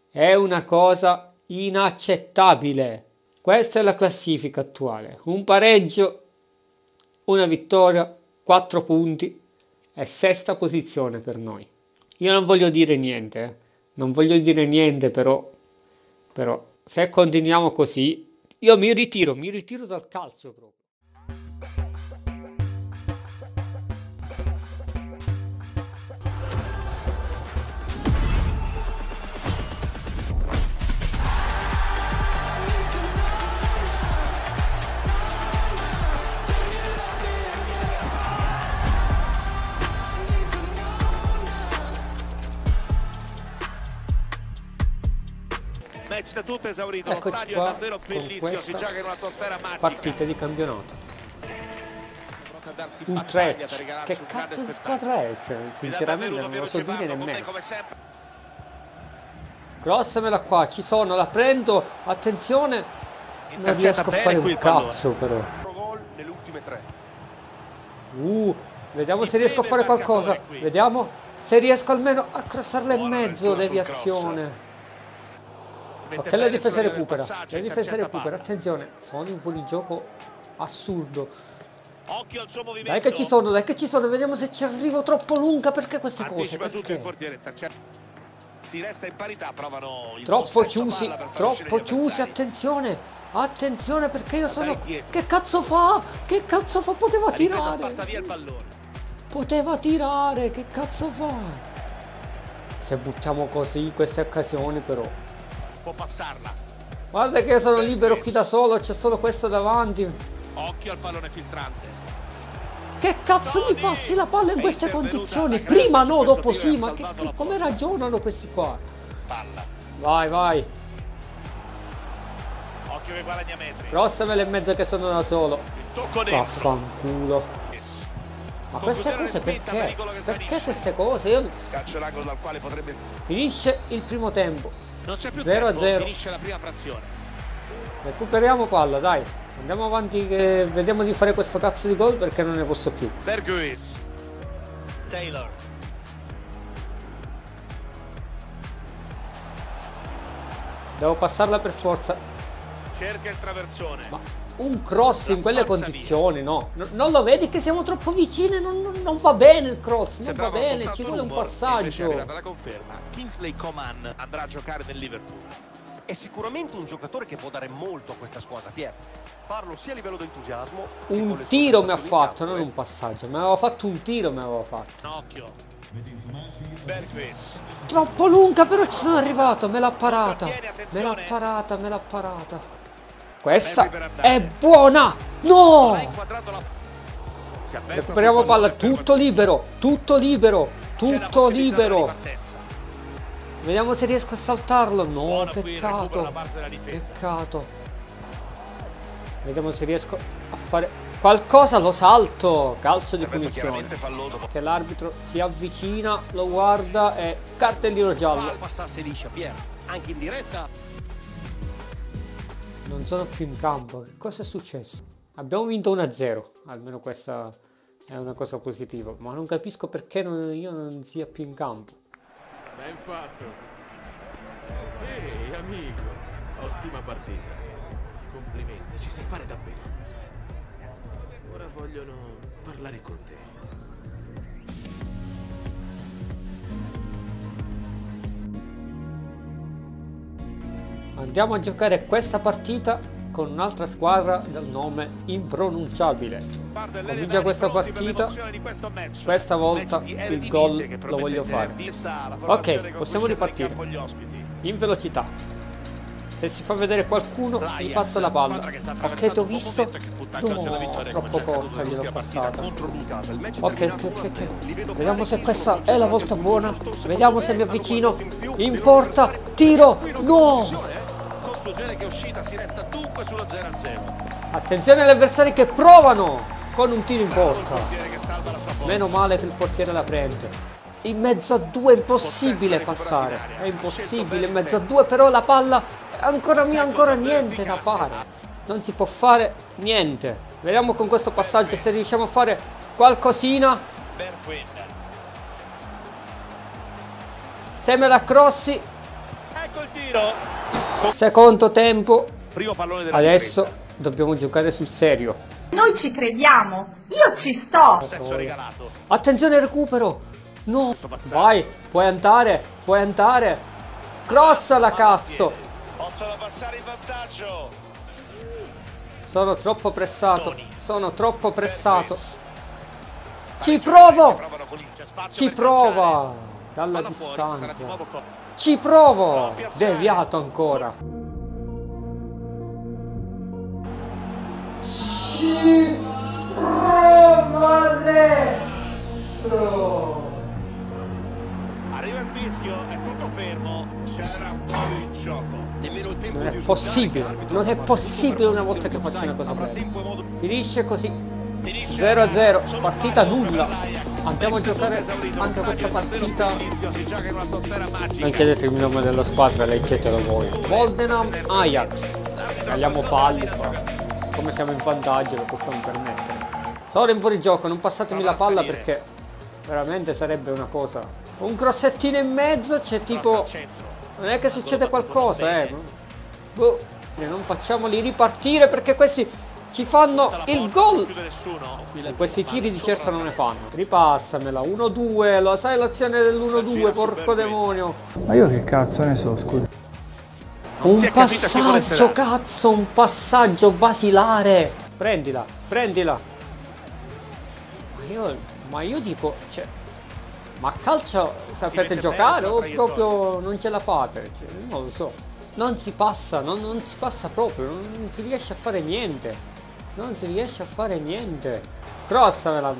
È una cosa inaccettabile. Questa è la classifica attuale. Un pareggio, una vittoria, 4 punti e sesta posizione per noi. Io non voglio dire niente, non voglio dire niente, però se continuiamo così, io mi ritiro dal calcio proprio. Match da tutto esaurito, Eccoci lo stadio qua, è davvero bellissimo, si gioca in un'atmosfera magica. Partita di campionato. Utrecht, che cazzo di squadra è? Cioè, sinceramente non lo so dire nemmeno. Crossamela qua, ci sono, la prendo, attenzione, non riesco a fare un cazzo però. Vediamo se riesco a fare qualcosa, vediamo se riesco almeno a crossarla in mezzo, deviazione. Ok, la difesa recupera, attenzione, sono in fuorigioco assurdo. Occhio al suo movimento. Dai che ci sono, vediamo se ci arrivo troppo lunga, perché queste cose? Perché? Si resta in parità, provano il troppo chiusi, attenzione, perché io sono... Che cazzo fa? Poteva tirare. Poteva tirare, che cazzo fa? Se buttiamo così queste occasioni però... Può passarla. Guarda che sono libero qui da solo, c'è solo questo davanti. Occhio al pallone filtrante. Che cazzo mi passi la palla in queste condizioni? Prima no, dopo sì, ma come ragionano questi qua? Palla. Vai. Occhio che guadagna metri. Crossamela in mezzo che sono da solo. Tocco dentro. Vaffanculo. Ma queste cose perché? Perché queste cose? Io... Calcio l'angolo dal quale potrebbe... Finisce il primo tempo. Non c'è più 0-0. Finisce la prima frazione. Recuperiamo palla, dai. Andiamo avanti che vediamo di fare questo cazzo di gol perché non ne posso più. Berghuis. Taylor. Devo passarla per forza. Cerca il traversone. Ma un cross in quelle condizioni, no? Non lo vedi che siamo troppo vicini? Non va bene il cross, non va bene, ci vuole un passaggio. È arrivata la conferma. Kingsley Coman andrà a giocare nel Liverpool. È sicuramente un giocatore che può dare molto a questa squadra, Pier. Parlo sia a livello di entusiasmo. Un tiro mi ha fatto, non un passaggio. Mi aveva fatto un tiro, mi aveva fatto. Occhio. Berghuis. Troppo lunga, però ci sono arrivato. Me l'ha parata. Me l'ha parata. Questa è buona. No! Recuperiamo palla. Tutto libero. Vediamo se riesco a saltarlo. No, peccato. Vediamo se riesco a fare qualcosa. Lo salto. Calcio di punizione. Che l'arbitro si avvicina, lo guarda e cartellino giallo. Passasse liscia, Pier. Anche in diretta. Non sono più in campo. Che cosa è successo? Abbiamo vinto 1-0. Almeno questa è una cosa positiva. Ma non capisco perché io non sia più in campo. Ben fatto. Ehi, amico. Ottima partita. Complimenti, ci sai fare davvero. Ora vogliono parlare con te. Andiamo a giocare questa partita con un'altra squadra dal nome impronunciabile. Comincia questa partita. Questa volta il gol lo voglio fare. Ok, possiamo ripartire. In velocità. Se si fa vedere qualcuno, gli passo la palla. Ok, t'ho visto. No, troppo corta, gliel'ho passata. Ok. Vediamo se questa è la volta buona. Vediamo se mi avvicino. In porta, tiro. No! Che è uscita, si resta dunque sullo 0-0. Attenzione agli avversari che provano con un tiro in porta. Meno male che il portiere la prende. In mezzo a due è impossibile passare. È impossibile in mezzo a due, però la palla è ancora mia, ancora niente da fare. Non si può fare niente. Vediamo con questo passaggio se riusciamo a fare qualcosina. Se me la crossi. ecco il tiro. Secondo tempo. Primo pallone della Adesso difesa. dobbiamo giocare sul serio. Noi ci crediamo, io ci sto. Possesso regalato. Attenzione al recupero. No. Vai, puoi andare, puoi andare. Crossala, cazzo. Possono passare in vantaggio. Sono troppo pressato. Sono troppo pressato. Ci provo. Ci prova. Dalla distanza. Ci provo. Deviato ancora. Ci prova adesso. Arriva il fischio, è tutto fermo. C'era fuori il gioco. Nemmeno il tempo Non è di possibile. Non è possibile una volta che faccio una cosa bella. Finisce così. 0-0. Partita nulla. Andiamo a giocare anche questa partita. Non chiedetemi il nome della squadra, leggetelo voi. Boldenham Ajax. Tagliamo falli qua. Come siamo in vantaggio lo possiamo permettere. Sono in fuorigioco, non passatemi la palla perché veramente sarebbe una cosa. Un crossettino in mezzo, c'è tipo... Non è che succede qualcosa, boh, non facciamoli ripartire perché questi ci fanno il gol. Questi tiri di certo non ne fanno. Ripassamela, 1-2, lo sai l'azione dell'1-2, porco demonio. Ma io che cazzo ne so, scusa. Un passaggio, cazzo, un passaggio basilare. Prendila, prendila. Ma io dico, cioè, ma a calcio sapete giocare o proprio non ce la fate? Cioè, non lo so. Non si passa, non si passa proprio, non si riesce a fare niente. Non si riesce a fare niente. Crossamela.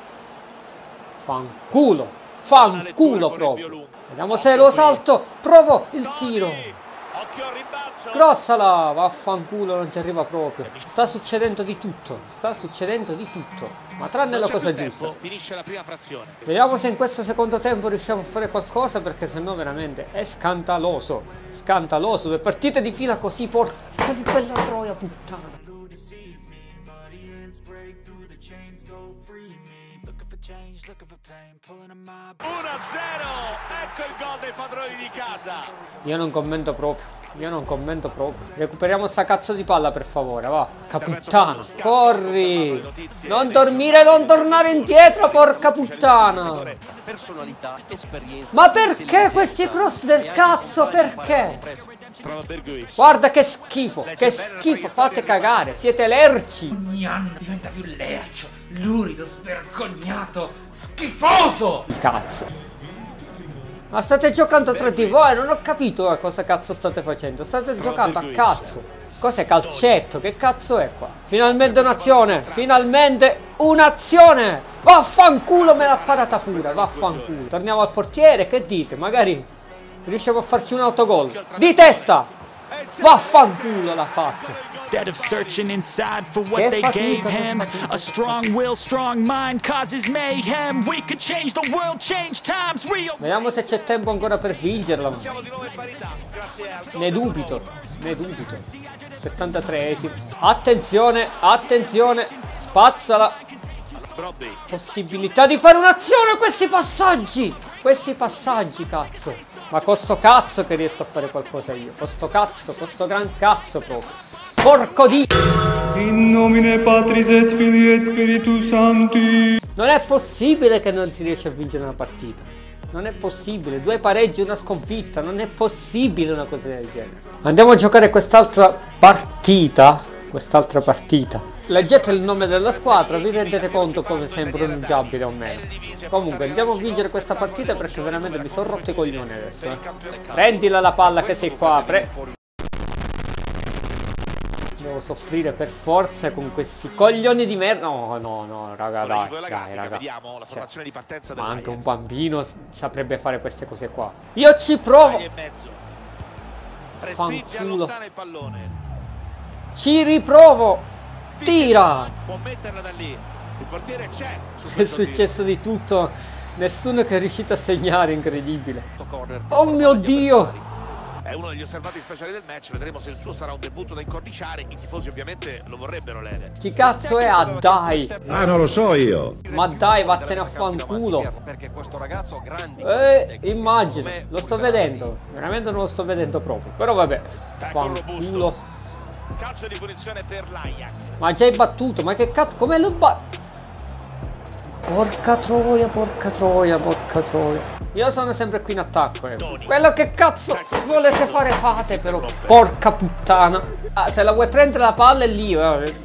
Fanculo, fanculo proprio. Vediamo se lo salto, provo il tiro. Crossala, vaffanculo, non ci arriva proprio. Sta succedendo di tutto, sta succedendo di tutto. Ma tranne la cosa giusta. Finisce la prima frazione. Vediamo se in questo secondo tempo riusciamo a fare qualcosa, perché sennò veramente è scandaloso. Scandaloso, 2 partite di fila così, porca di quella troia puttana. 1-0, ecco il gol dei padroni di casa. Io non commento proprio, io non commento proprio. Recuperiamo sta cazzo di palla per favore, va. Caputtana, corri. Non dormire, non tornare indietro, porca puttana. personalità, esperienza. Ma perché questi cross del cazzo, perché? Prova Berguis. Guarda che schifo, fate cagare, siete lerci. Ogni anno diventa più lercio, lurido, svergognato, schifoso! Cazzo. Ma state giocando tra di voi, non ho capito cosa cazzo state facendo. State giocando a cazzo. Cos'è calcetto? Che cazzo è qua? Finalmente un'azione, finalmente un'azione. Vaffanculo, me l'ha parata pure, vaffanculo. Torniamo al portiere, che dite? Magari riusciamo a farci un autogol di testa. Vaffanculo l'ha fatto. Instead of searching inside for what they gave him, a strong will, strong mind causes mayhem. We could change the world, change times real. Vediamo se c'è tempo ancora per vincerla. Ne dubito, ne dubito. 73esimo. Attenzione, attenzione. Spazzala. Possibilità di fare un'azione. Questi passaggi, cazzo. Ma con sto cazzo che riesco a fare qualcosa io. Con sto cazzo, con sto gran cazzo proprio. Porco Dio. In nomine Patris et Filii et Spiritus Sancti. Non è possibile che non si riesce a vincere una partita. Non è possibile. 2 pareggi e una sconfitta. Non è possibile una cosa del genere. Andiamo a giocare quest'altra partita. Leggete il nome della squadra, vi rendete conto come sia impronunciabile o meno. Comunque andiamo a vincere questa partita perché veramente mi sono rotto i coglioni adesso. Prendila la palla che sei qua. Devo soffrire per forza con questi coglioni di merda. No, raga, dai, raga. Cioè, ma anche un bambino saprebbe fare queste cose qua. Io ci provo. Fanculo. Ci riprovo. Tira. Può metterla da lì. Il portiere c'è. È successo di tutto. Nessuno che è riuscito a segnare, incredibile. Oh mio Dio. È uno degli osservati speciali del match, vedremo se il suo sarà un debutto da incorniciare. I tifosi ovviamente lo vorrebbero, Lele. Chi cazzo è Dai? Ah, non lo so io. Ma dai, vattene a fanculo. Perché questo ragazzo ha grandi immagino, lo sto vedendo. Veramente non lo sto vedendo proprio. Però vabbè, fanculo. Calcio di punizione per l'Ajax. Ma già hai battuto, ma che cazzo, come lo porca troia, porca troia, porca troia. Io sono sempre qui in attacco, Quello che cazzo volete fare fate però. Porca puttana. Ah, se la vuoi prendere la palla è lì,